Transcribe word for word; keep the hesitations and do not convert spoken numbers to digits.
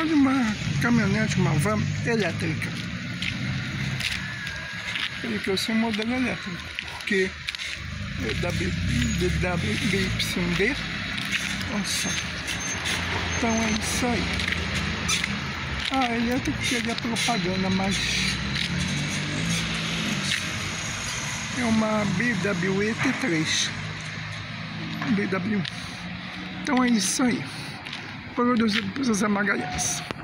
de uma caminhonete, uma van elétrica. Ele quer ser um modelo elétrico, porque é da B Y D. Nossa, então é isso aí. Ah, elétrico seria propaganda, mas é uma B W E T três. B W. Então é isso aí. Produzido por José Magalhães.